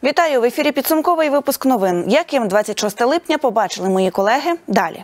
Вітаю! В ефірі підсумковий випуск новин. Яким 26 липня побачили мої колеги далі.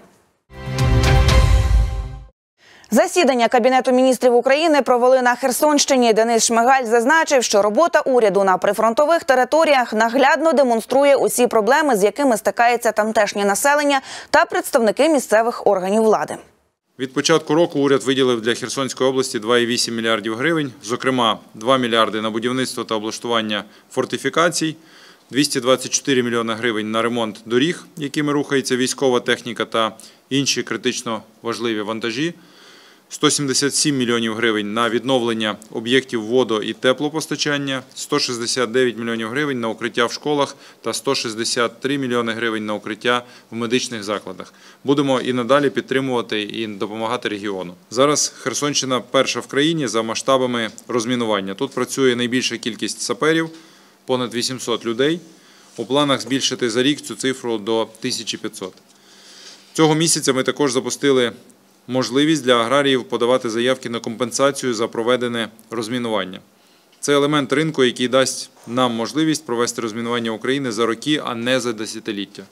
Засідання Кабінету міністрів України провели на Херсонщині. Денис Шмигаль зазначив, що робота уряду на прифронтових територіях наглядно демонструє усі проблеми, з якими стикається тамтешнє населення та представники місцевих органів влади. Від початку року уряд виділив для Херсонської області 2,8 мільярдів гривень, зокрема 2 мільярди на будівництво та облаштування фортифікацій, 224 мільйони гривень на ремонт доріг, якими рухається військова техніка та інші критично важливі вантажі, 177 мільйонів гривень на відновлення об'єктів водо- і теплопостачання, 169 мільйонів гривень на укриття в школах та 163 мільйони гривень на укриття в медичних закладах. Будемо і надалі підтримувати і допомагати регіону. Зараз Херсонщина перша в країні за масштабами розмінування. Тут працює найбільша кількість саперів, понад 800 людей. У планах збільшити за рік цю цифру до 1500. Цього місяця ми також запустили можливість для аграріїв подавати заявки на компенсацію за проведене розмінування. Це елемент ринку, який дасть нам можливість провести розмінування України за роки, а не за десятиліття.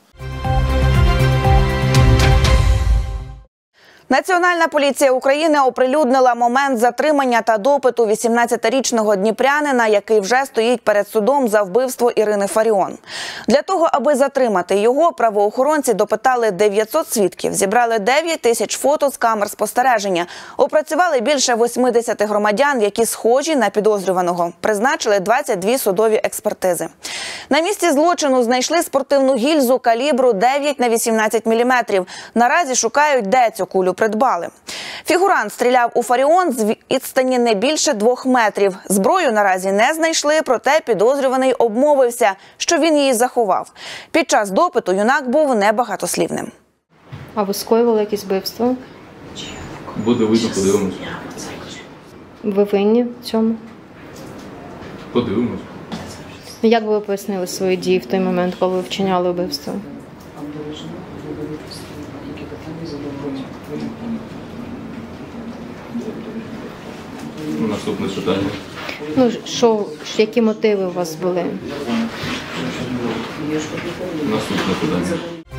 Національна поліція України оприлюднила момент затримання та допиту 18-річного дніпрянина, який вже стоїть перед судом за вбивство Ірини Фаріон. Для того, аби затримати його, правоохоронці допитали 900 свідків, зібрали 9 тисяч фото з камер спостереження, опрацювали більше 80 громадян, які схожі на підозрюваного, призначили 22 судові експертизи. На місці злочину знайшли спортивну гільзу калібру 9х18 мм. Наразі шукають, де цю кулю придбали. Фігурант стріляв у Фаріон з відстані не більше 2 метрів. Зброю наразі не знайшли, проте підозрюваний обмовився, що він її заховав. Під час допиту юнак був небагатослівним. А ви скоювали якісь вбивство? Буде видно, подивимось. Ви винні в цьому? Подивимось. Як ви пояснили свої дії в той момент, коли ви вчиняли вбивство? Наступне питання. Які мотиви у вас були? Наступне питання.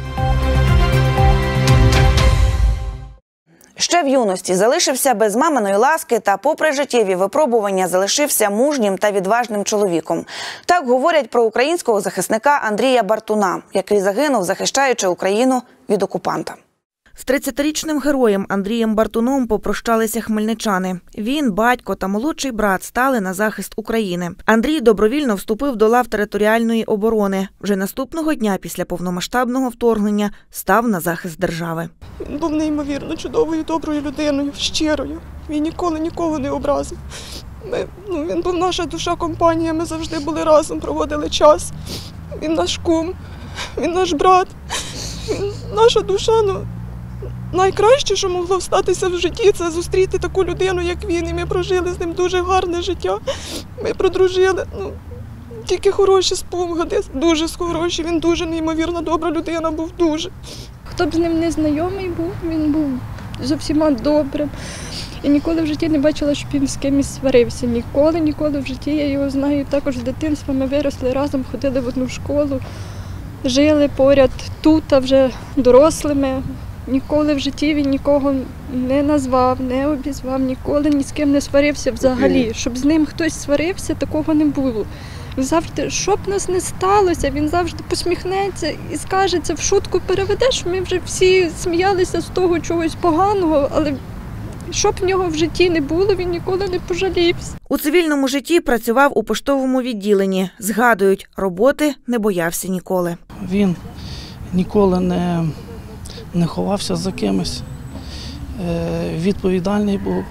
Ще в юності залишився без маминої ласки та попри життєві випробування залишився мужнім та відважним чоловіком. Так говорять про українського захисника Андрія Бартуна, який загинув, захищаючи Україну від окупанта. З 30-річним героєм Андрієм Бартуном попрощалися хмельничани. Він, батько та молодший брат стали на захист України. Андрій добровільно вступив до лав територіальної оборони. Вже наступного дня після повномасштабного вторгнення став на захист держави. Він був неймовірно чудовою, доброю людиною, щирою. Він ніколи нікого не образив. Він був наша душа, компанія, ми завжди були разом, проводили час. Він наш кум, він наш брат, він наша душа. Найкраще, що могло статися в житті, це зустріти таку людину, як він. І ми прожили з ним дуже гарне життя. Ми продружили. Тільки хороші спогади, дуже хороші. Він дуже неймовірно добра людина був, дуже. Хто б з ним не знайомий був, він був з усіма добрим. Я ніколи в житті не бачила, щоб він з кимось сварився. Ніколи в житті. Я його знаю також з дитинства. Ми виросли разом, ходили в одну школу, жили поряд тут, а вже дорослими. Ніколи в житті він нікого не назвав, не обізвав, ніколи ні з ким не сварився взагалі. Щоб з ним хтось сварився, такого не було. Він завжди, що б нас не сталося, він завжди посміхнеться і скаже, це в шутку переведеш. Ми вже всі сміялися з того чогось поганого, але що б в нього в житті не було, він ніколи не пожалівся. У цивільному житті працював у поштовому відділенні. Згадують, роботи не боявся ніколи. Він ніколи не ховався за кимось, відповідальний був,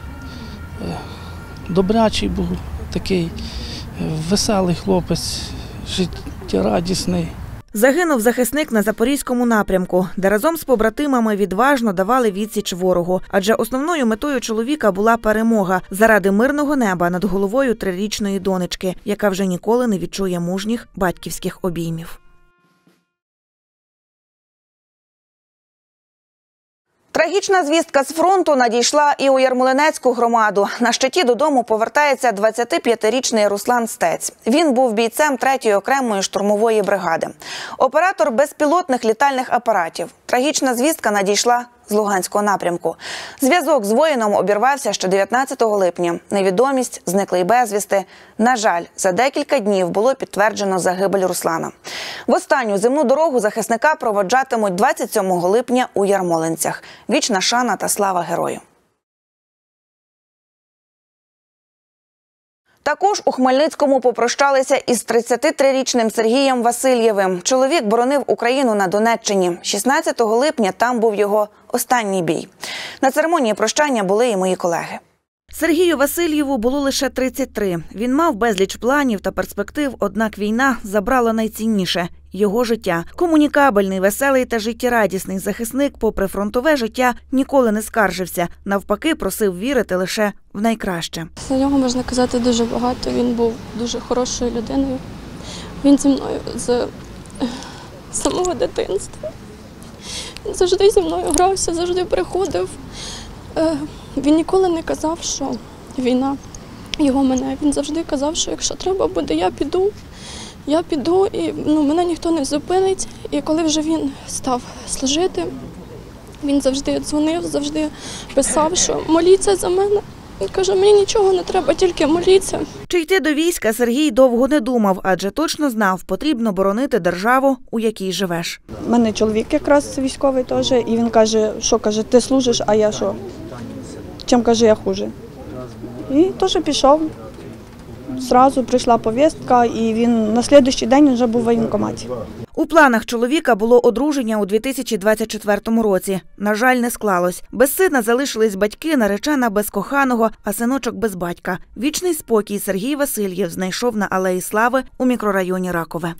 добрячий був, такий веселий хлопець, життєрадісний. Загинув захисник на Запорізькому напрямку, де разом з побратимами відважно давали відсіч ворогу. Адже основною метою чоловіка була перемога заради мирного неба над головою 3-річної донечки, яка вже ніколи не відчує мужніх батьківських обіймів. Трагічна звістка з фронту надійшла і у Ярмолинецьку громаду. На щиті додому повертається 25-річний Руслан Стець. Він був бійцем 3-ї окремої штурмової бригади. Оператор безпілотних літальних апаратів. Трагічна звістка надійшла з Луганського напрямку. Зв'язок з воїном обірвався ще 19 липня. Невідомість, зниклий безвісти. На жаль, за декілька днів було підтверджено загибель Руслана. В останню земну дорогу захисника проводжатимуть 27 липня у Ярмолинцях. Вічна шана та слава герою. Також у Хмельницькому попрощалися із 33-річним Сергієм Васильєвим. Чоловік боронив Україну на Донеччині. 16 липня там був його останній бій. На церемонії прощання були і мої колеги. Сергію Васильєву було лише 33. Він мав безліч планів та перспектив, однак війна забрала найцінніше – його життя. Комунікабельний, веселий та життєрадісний захисник, попри фронтове життя, ніколи не скаржився. Навпаки, просив вірити лише в найкраще. За нього можна казати дуже багато. Він був дуже хорошою людиною. Він зі мною з самого дитинства. Він завжди зі мною грався, завжди приходив. Він ніколи не казав, що війна його мене. Він завжди казав, що якщо треба буде, я піду і мене ніхто не зупинить. І коли вже він став служити, він завжди дзвонив, завжди писав, що моліться за мене. Він каже, мені нічого не треба, тільки моліться. Чи йти до війська Сергій довго не думав, адже точно знав, потрібно боронити державу, у якій живеш. У мене чоловік якраз військовий теж, і він каже, ти служиш, а я що? Чим, каже, я хуже. І теж пішов. Зразу прийшла повістка, і він на наступний день вже був в воєнкоматі. У планах чоловіка було одруження у 2024 році. На жаль, не склалось. Без сина залишились батьки, наречена без коханого, а синочок без батька. Вічний спокій Сергій Васильєв знайшов на Алеї Слави у мікрорайоні Ракове.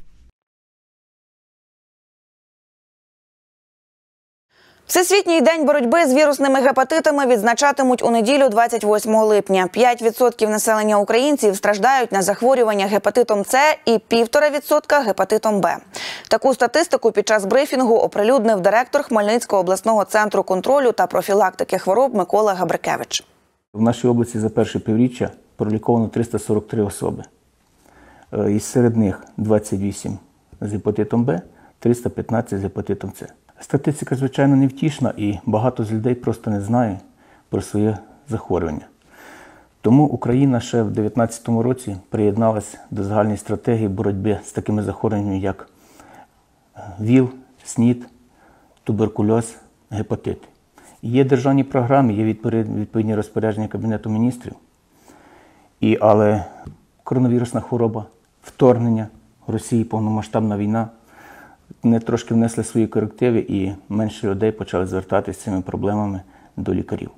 Всесвітній день боротьби з вірусними гепатитами відзначатимуть у неділю 28 липня. 5% населення українців страждають на захворювання гепатитом С і 1,5% гепатитом Б. Таку статистику під час брифінгу оприлюднив директор Хмельницького обласного центру контролю та профілактики хвороб Микола Габрикевич. В нашій області за перше півріччя проліковано 343 особи. Із серед них 28 з гепатитом Б, 315 з гепатитом С. Статистика, звичайно, невтішна, і багато з людей просто не знає про своє захворювання. Тому Україна ще в 2019 році приєдналася до загальної стратегії боротьби з такими захворюваннями, як ВІЛ, СНІД, туберкульоз, гепатит. Є державні програми, є відповідні розпорядження Кабінету міністрів, але коронавірусна хвороба, вторгнення Росії, повномасштабна війна, не трошки внесли свої корективи, і менше людей почали звертатися з цими проблемами до лікарів.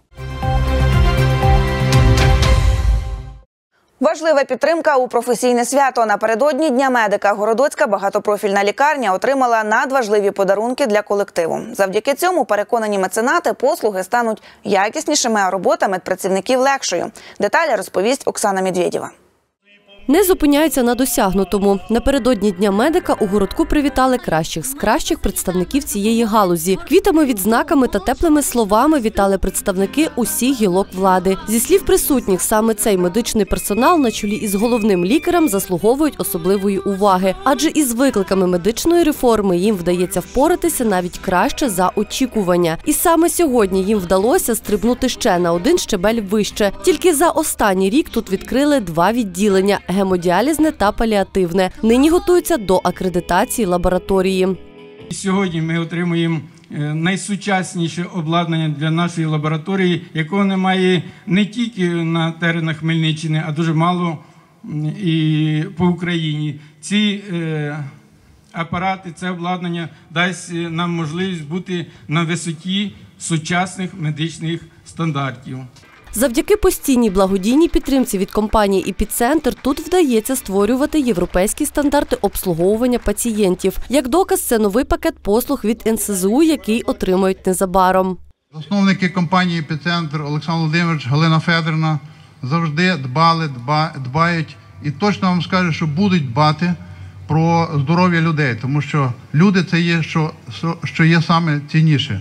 Важлива підтримка у професійне свято. Напередодні Дня медика Городоцька багатопрофільна лікарня отримала надважливі подарунки для колективу. Завдяки цьому, переконані меценати, послуги стануть якіснішими, а робота медпрацівників легшою. Деталі розповість Оксана Медведєва. Не зупиняються на досягнутому. Напередодні Дня медика у городку привітали кращих з кращих представників цієї галузі. Квітами, відзнаками та теплими словами вітали представники усіх гілок влади. Зі слів присутніх, саме цей медичний персонал на чолі із головним лікарем заслуговують особливої уваги. Адже із викликами медичної реформи їм вдається впоратися навіть краще за очікування. І саме сьогодні їм вдалося стрибнути ще на один щебель вище. Тільки за останній рік тут відкрили 2 відділення – гемодіалізне та паліативне. Нині готуються до акредитації лабораторії. Сьогодні ми отримуємо найсучасніше обладнання для нашої лабораторії, якого немає не тільки на теренах Хмельниччини, а дуже мало і по Україні. Ці апарати, це обладнання дасть нам можливість бути на висоті сучасних медичних стандартів. Завдяки постійній благодійній підтримці від компанії «Епіцентр» тут вдається створювати європейські стандарти обслуговування пацієнтів. Як доказ, це новий пакет послуг від НСЗУ, який отримають незабаром. Засновники компанії «Епіцентр» Олександр Володимирович, Галина Федорівна завжди дбають і точно вам скажу, що будуть дбати про здоров'я людей, тому що люди – це є, що є саме цінніше.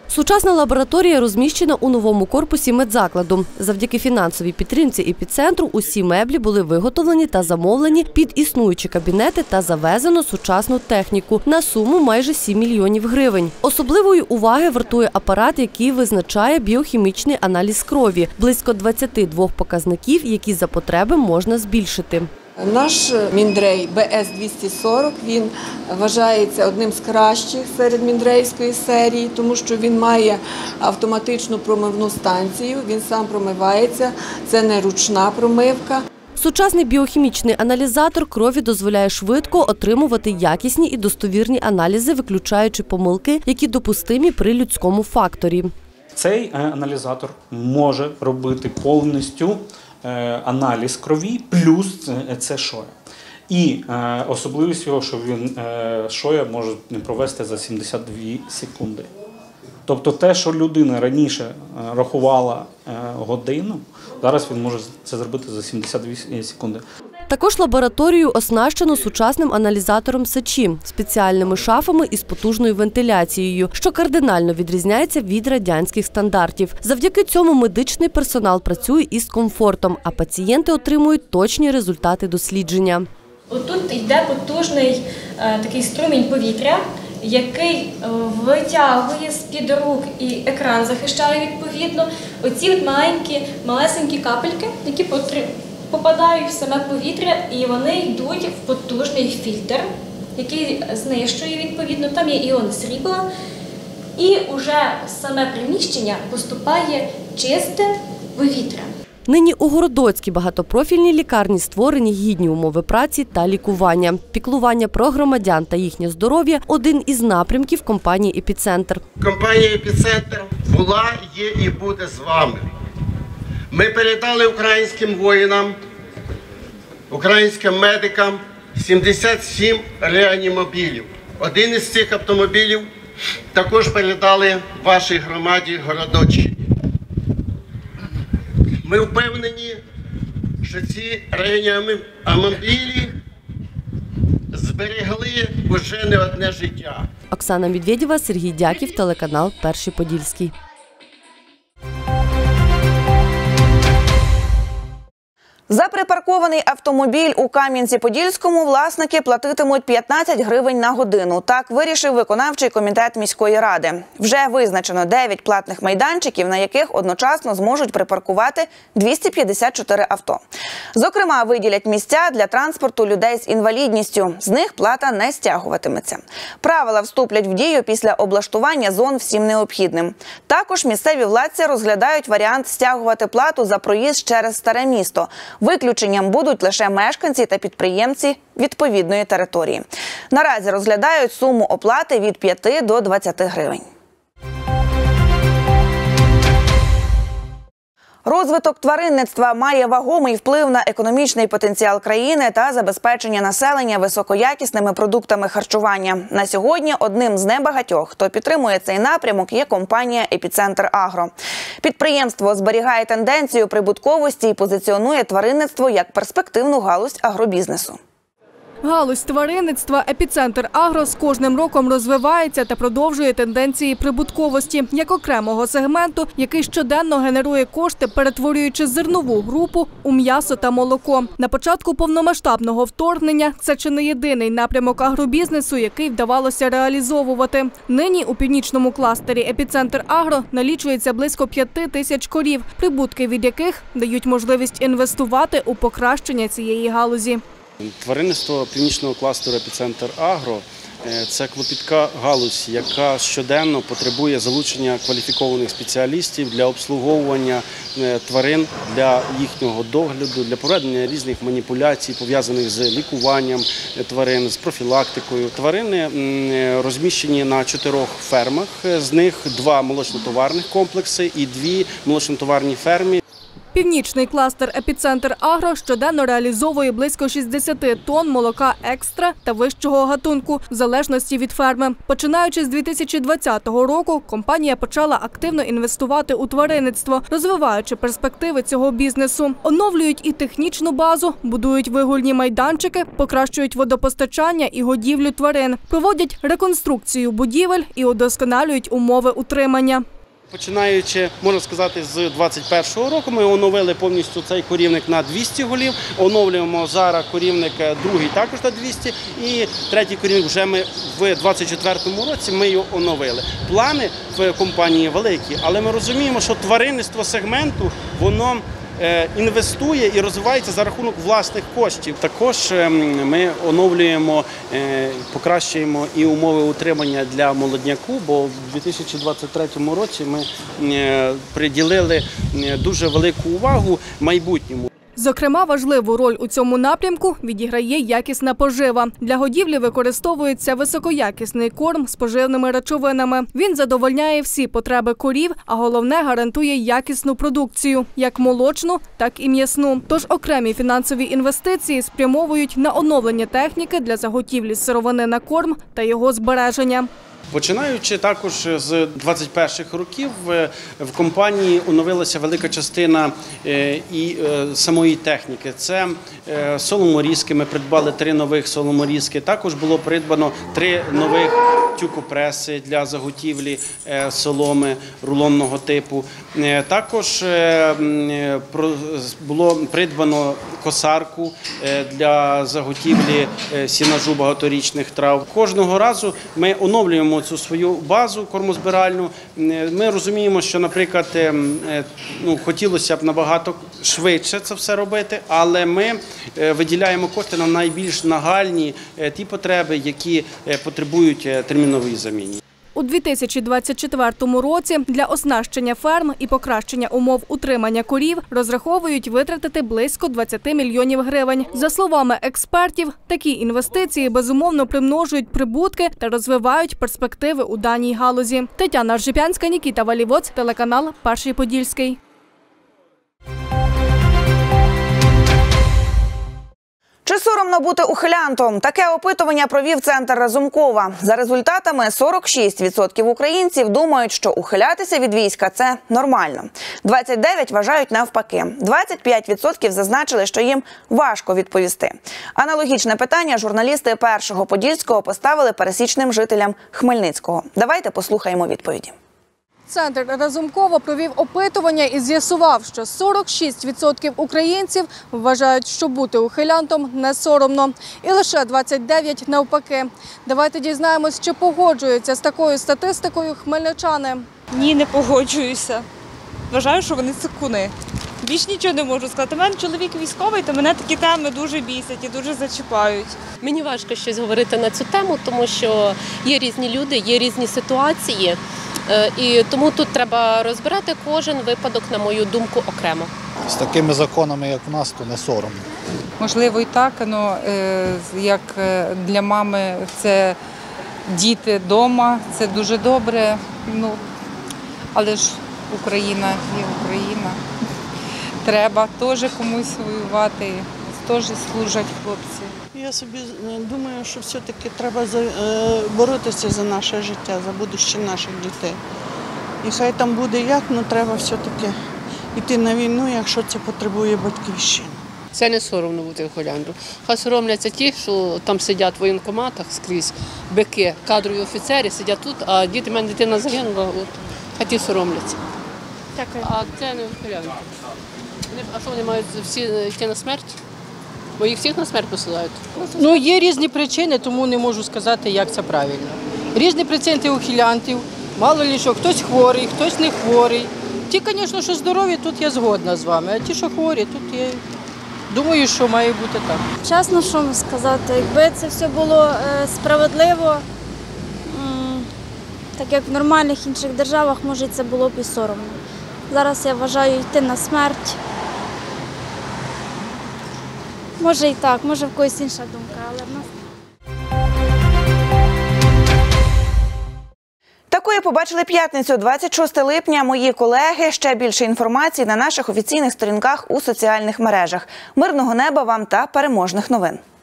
Сучасна лабораторія розміщена у новому корпусі медзакладу. Завдяки фінансовій підтримці епіцентру усі меблі були виготовлені та замовлені під існуючі кабінети та завезено сучасну техніку на суму майже 7 мільйонів гривень. Особливої уваги вартує апарат, який визначає біохімічний аналіз крові – близько 22 показників, які за потреби можна збільшити. Наш Міндрей БС-240, він вважається одним з кращих серед міндреївської серії, тому що він має автоматичну промивну станцію, він сам промивається, це не ручна промивка. Сучасний біохімічний аналізатор крові дозволяє швидко отримувати якісні і достовірні аналізи, виключаючи помилки, які допустимі при людському факторі. Цей аналізатор може робити повністю аналіз крові плюс це шоя. І особливість його, що він шоя може провести за 72 секунди. Тобто те, що людина раніше рахувала годину, зараз він може це зробити за 72 секунди. Також лабораторію оснащено сучасним аналізатором сечі, спеціальними шафами із потужною вентиляцією, що кардинально відрізняється від радянських стандартів. Завдяки цьому медичний персонал працює із комфортом, а пацієнти отримують точні результати дослідження. Тут йде потужний такий струмінь повітря, який витягує з-під рук і екран захищає відповідно. Оці малесенькі капельки, які попадають в саме повітря, і вони йдуть в потужний фільтр, який знищує відповідно, там є іон срібла, і вже саме приміщення поступає чисте повітря. Нині у Городоцькій багатопрофільній лікарні створені гідні умови праці та лікування. Піклування про громадян та їхнє здоров'я – один із напрямків компанії «Епіцентр». Компанія «Епіцентр» була, є і буде з вами. Ми передали українським воїнам, українським медикам 77 реанімобілів. Один із цих автомобілів також передали вашій громаді Городоччині. Ми впевнені, що ці реанімобілі зберегли уже не одне життя. Оксана Медведєва, Сергій Дяків, телеканал «Перший Подільський». За припаркований автомобіль у Кам'янці-Подільському власники платитимуть 15 гривень на годину. Так вирішив виконавчий комітет міської ради. Вже визначено 9 платних майданчиків, на яких одночасно зможуть припаркувати 254 авто. Зокрема, виділять місця для транспорту людей з інвалідністю. З них плата не стягуватиметься. Правила вступлять в дію після облаштування зон всім необхідним. Також місцеві владці розглядають варіант стягувати плату за проїзд через Старе місто. Виключенням будуть лише мешканці та підприємці відповідної території. Наразі розглядають суму оплати від 5 до 20 гривень. Розвиток тваринництва має вагомий вплив на економічний потенціал країни та забезпечення населення високоякісними продуктами харчування. На сьогодні одним з небагатьох, хто підтримує цей напрямок, є компанія «Епіцентр Агро». Підприємство зберігає тенденцію прибутковості і позиціонує тваринництво як перспективну галузь агробізнесу. Галузь тваринництва «Епіцентр Агро» з кожним роком розвивається та продовжує тенденції прибутковості як окремого сегменту, який щоденно генерує кошти, перетворюючи зернову групу у м'ясо та молоко. На початку повномасштабного вторгнення це чи не єдиний напрямок агробізнесу, який вдавалося реалізовувати. Нині у північному кластері «Епіцентр Агро» налічується близько 5 тисяч корів, прибутки від яких дають можливість інвестувати у покращення цієї галузі. Тваринництво північного кластеру «Епіцентр Агро» – це клопітка галузь, яка щоденно потребує залучення кваліфікованих спеціалістів для обслуговування тварин, для їхнього догляду, для проведення різних маніпуляцій, пов'язаних з лікуванням тварин, з профілактикою. Тварини розміщені на 4 фермах, з них 2 молочно-товарних комплекси і 2 молочно-товарні ферми. Північний кластер «Епіцентр Агро» щоденно реалізовує близько 60 тонн молока екстра та вищого гатунку, в залежності від ферми. Починаючи з 2020 року, компанія почала активно інвестувати у тваринництво, розвиваючи перспективи цього бізнесу. Оновлюють і технічну базу, будують вигульні майданчики, покращують водопостачання і годівлю тварин, проводять реконструкцію будівель і удосконалюють умови утримання. Починаючи, можна сказати, з 2021 року ми оновили повністю цей корівник на 200 голів, оновлюємо зараз корівник другий також на 200 і третій корівник вже ми в 2024 році ми його оновили. Плани в компанії великі, але ми розуміємо, що тваринництво сегменту, воно інвестує і розвивається за рахунок власних коштів. Також ми оновлюємо, покращуємо і умови утримання для молодняку, бо в 2023 році ми приділили дуже велику увагу майбутньому. Зокрема, важливу роль у цьому напрямку відіграє якісна пожива. Для годівлі використовується високоякісний корм з поживними речовинами. Він задовольняє всі потреби корів, а головне – гарантує якісну продукцію – як молочну, так і м'ясну. Тож окремі фінансові інвестиції спрямовують на оновлення техніки для заготівлі сировини на корм та його збереження. Починаючи також з 21-х років, в компанії оновилася велика частина і самої техніки. Це соломорізки, ми придбали 3 нових соломорізки, також було придбано 3 нових тюкопреси для заготівлі соломи рулонного типу. Також було придбано косарку для заготівлі сінажу багаторічних трав. Кожного разу ми оновлюємо цю свою базу кормозбиральну. Ми розуміємо, що, наприклад, хотілося б набагато швидше це все робити, але ми виділяємо кошти на найбільш нагальні ті потреби, які потребують термінової заміни. У 2024 році для оснащення ферм і покращення умов утримання корів розраховують витратити близько 20 мільйонів гривень. За словами експертів, такі інвестиції безумовно примножують прибутки та розвивають перспективи у даній галузі. Тетяна Аржипянська, Нікіта Валівоць, телеканал «Перший Подільський». Чи соромно бути ухилянтом? Таке опитування провів Центр Разумкова. За результатами 46% українців думають, що ухилятися від війська – це нормально. 29% вважають навпаки. 25% зазначили, що їм важко відповісти. Аналогічне питання журналісти «Першого Подільського» поставили пересічним жителям Хмельницького. Давайте послухаємо відповіді. Центр Разумкова провів опитування і з'ясував, що 46% українців вважають, що бути ухилянтом не соромно. І лише 29% навпаки. Давайте дізнаємось, чи погоджуються з такою статистикою хмельничани. Ні, не погоджуюся. Вважаю, що вони цикуни. Більш нічого не можу сказати. У мене чоловік військовий, то мене такі теми дуже бісять і дуже зачіпають. Мені важко щось говорити на цю тему, тому що є різні люди, є різні ситуації. І тому тут треба розбирати кожен випадок, на мою думку, окремо. З такими законами, як у нас, то не соромно. Можливо і так, але як для мами це діти вдома, це дуже добре. Але ж Україна є Україна. Треба теж комусь воювати, теж служать хлопці. Я собі думаю, що все-таки треба боротися за наше життя, за будущее наших дітей. І хай там буде як, але треба все-таки йти на війну, якщо це потребує батьківщина. Це не соромно бути ухилянтом. Хай соромляться ті, що там сидять в воєнкоматах скрізь, бики, кадрові офіцери сидять тут, а діти, в мене дитина загинула, хай ті соромляться. Дякую. А це не ухилянти. А що вони мають всі йти на смерть? Бо їх всіх на смерть посилають. Є різні причини, тому не можу сказати, як це правильно. Різні причини ухилянтів, мало ли що, хтось хворий, хтось не хворий. Ті, звісно, що здорові, тут я згодна з вами, а ті, що хворі, тут я думаю, що має бути так. Чесно, що вам сказати, якби це все було справедливо, так як в нормальних інших державах, може це було б і соромно. Зараз я вважаю йти на смерть. Може і так, може в когось інша думка, але в нас... Такою побачили п'ятницю, 26 липня. Мої колеги. Ще більше інформації на наших офіційних сторінках у соціальних мережах. Мирного неба вам та переможних новин.